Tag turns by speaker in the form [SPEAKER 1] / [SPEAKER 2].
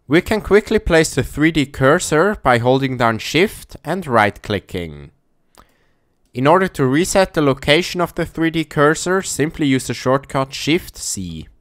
[SPEAKER 1] We can quickly place the 3D cursor by holding down Shift and right-clicking. In order to reset the location of the 3D cursor, simply use the shortcut Shift-C.